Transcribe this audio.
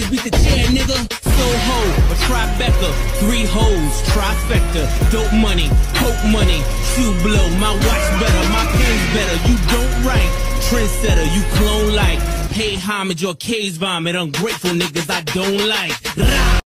beat the chair, nigga. Soho, a Tribeca, 3 hoes, trifecta. Dope money, coke money, shoe blow. My watch better, my pen's better. You don't write, trendsetter, you clone like. Pay homage or case vomit, ungrateful niggas I don't like. Rah!